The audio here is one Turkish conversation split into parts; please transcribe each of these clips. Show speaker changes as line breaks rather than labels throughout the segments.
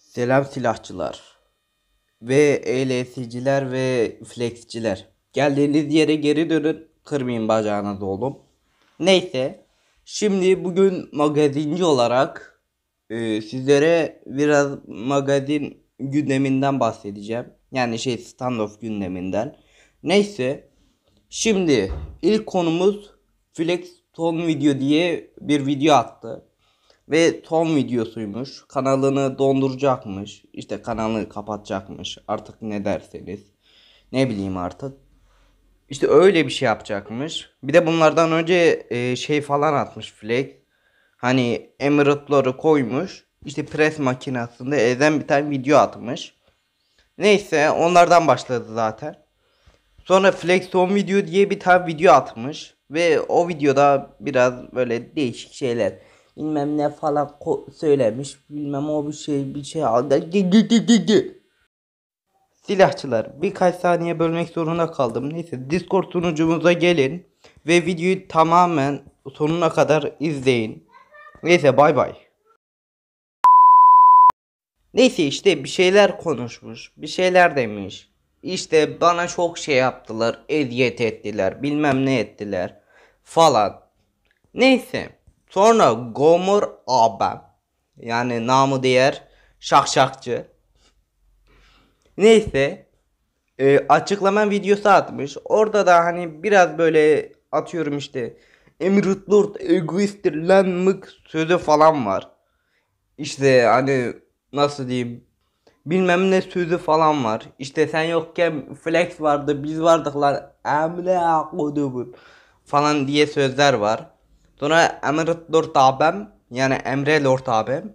Selam silahçılar ve ELS'ciler ve flexçiler. Geldiğiniz yere geri dönün. Kırmayın bacağınızı oğlum. Neyse. Şimdi bugün magazinci olarak sizlere biraz magazin gündeminden bahsedeceğim. Yani standoff gündeminden. Neyse. Şimdi ilk konumuz Flex Ton Video diye bir video attı. Ve son videosuymuş. Kanalını donduracakmış. İşte kanalı kapatacakmış. Artık ne derseniz. Ne bileyim artık. İşte öyle bir şey yapacakmış. Bir de bunlardan önce falan atmış Flex. Hani Emiratları koymuş. İşte pres makinesinde ezen bir tane video atmış. Neyse onlardan başladı zaten. Sonra Flex Home Video diye bir tane video atmış. Ve o videoda biraz böyle değişik şeyler. Bilmem ne falan söylemiş. Bilmem o bir şey aldı. Silahçılar birkaç saniye bölmek zorunda kaldım. Neyse Discord sunucumuza gelin. Ve videoyu tamamen sonuna kadar izleyin. Neyse bay bay. Neyse işte bir şeyler konuşmuş. Bir şeyler demiş. İşte bana çok şey yaptılar. Eziyet ettiler. Bilmem ne ettiler. Falan. Neyse. Sonra Gomor abim. Yani namı diğer şakşakçı. Neyse. Açıklama videosu atmış. Orada da hani biraz böyle atıyorum işte. Emirate Lord egoisttir lan mık sözü falan var. İşte hani nasıl diyeyim. Bilmem ne sözü falan var. İşte sen yokken Flex vardı, biz vardık lan. Emre kodumun falan diye sözler var. Sonra Emre Lord abim yani Emre Lord abim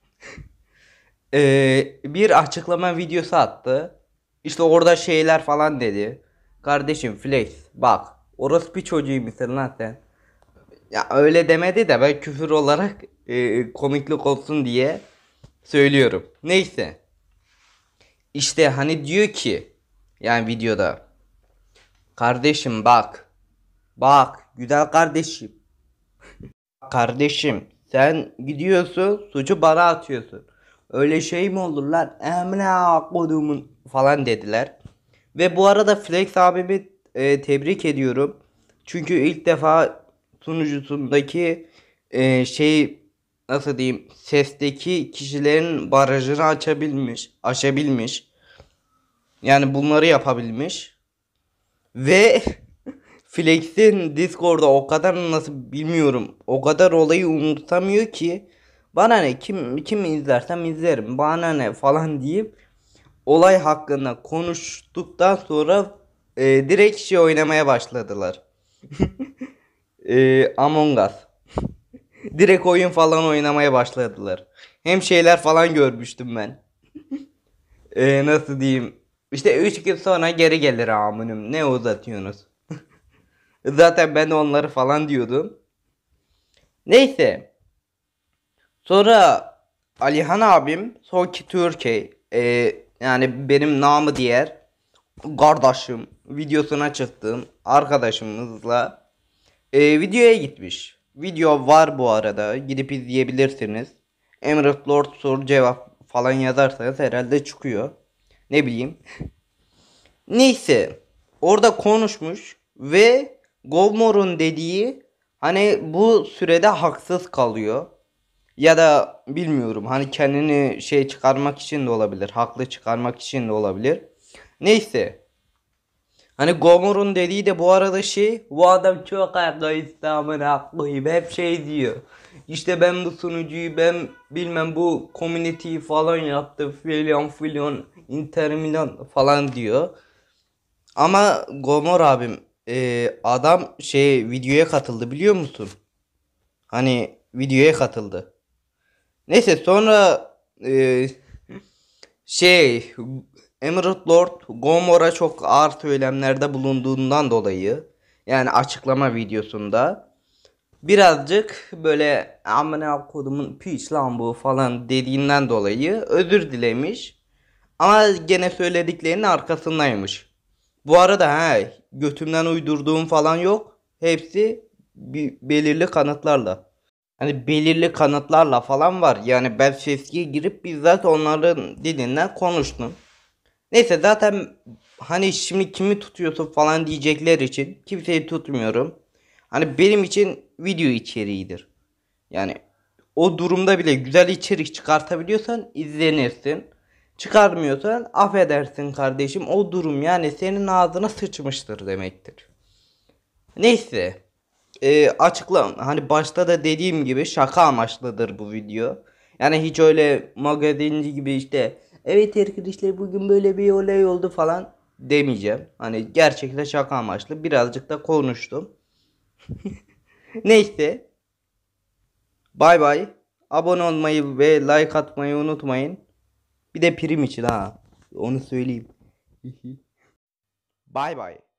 bir açıklama videosu attı. İşte orada şeyler falan dedi. Kardeşim Flex bak orası bir çocuğu musun lan sen? Ya öyle demedi de ben küfür olarak komiklik olsun diye söylüyorum. Neyse. İşte hani diyor ki yani videoda kardeşim bak güzel kardeşim sen gidiyorsun suçu bana atıyorsun öyle şey mi olur lan emre kodumun falan dediler ve bu arada Flex abimi tebrik ediyorum çünkü ilk defa sunucusundaki nasıl diyeyim sesteki kişilerin barajını aşabilmiş. Yani bunları yapabilmiş. Ve Flex'in Discord'da o kadar nasıl bilmiyorum. O kadar olayı umursamıyor ki. Bana ne kim izlersem izlerim. Bana ne falan deyip olay hakkında konuştuktan sonra direkt oynamaya başladılar. Among Us. Direkt oyun falan oynamaya başladılar. Hem şeyler falan görmüştüm ben. Nasıl diyeyim? İşte 3 gün sonra geri gelir amınım. Ne uzatıyorsunuz? Zaten ben de onları falan diyordum. Neyse. Sonra Alihan abim Soki Türkiye yani benim namı diğer kardeşim videosuna çıktığım arkadaşımızla videoya gitmiş. Video var bu arada. Gidip izleyebilirsiniz. Emirate Lord soru cevap falan yazarsanız herhalde çıkıyor. Ne bileyim. Neyse. Orada konuşmuş ve Gomor'un dediği hani bu sürede haksız kalıyor. Ya da bilmiyorum hani kendini çıkarmak için de olabilir. Haklı çıkarmak için de olabilir. Neyse. Hani Gomor'un dediği de bu arada bu adam çok egoist amına koyayım hep diyor. İşte ben bu sunucuyu ben bilmem bu community'yi falan yaptım filan Inter Milan falan diyor. Ama Gomor abim adam videoya katıldı biliyor musun? Hani videoya katıldı. Neyse sonra e, şey Emerald Lord Gomor'a çok ağır söylemlerde bulunduğundan dolayı yani açıklama videosunda birazcık böyle amına kodumun piç lan bu falan dediğinden dolayı özür dilemiş. Ama gene söylediklerinin arkasındaymış. Bu arada götümden uydurduğum falan yok. Hepsi belirli kanıtlarla. Hani belirli kanıtlarla falan var. Yani ben sesliye girip bizzat onların dilinden konuştum. Neyse zaten hani şimdi kimi tutuyorsun falan diyecekler için kimseyi tutmuyorum. Hani benim için video içeriğidir. Yani o durumda bile güzel içerik çıkartabiliyorsan izlenirsin. Çıkarmıyorsan affedersin kardeşim, o durum yani senin ağzına sıçmıştır demektir. Neyse. Açıkla, hani başta da dediğim gibi şaka amaçlıdır bu video. Yani hiç öyle magazinci gibi işte evet arkadaşlar bugün böyle bir olay oldu falan demeyeceğim. Hani gerçekten şaka amaçlı birazcık da konuştum. Neyse, bay bay. Abone olmayı ve like atmayı unutmayın. Bir de prim için ha. Onu söyleyeyim. Bay bay.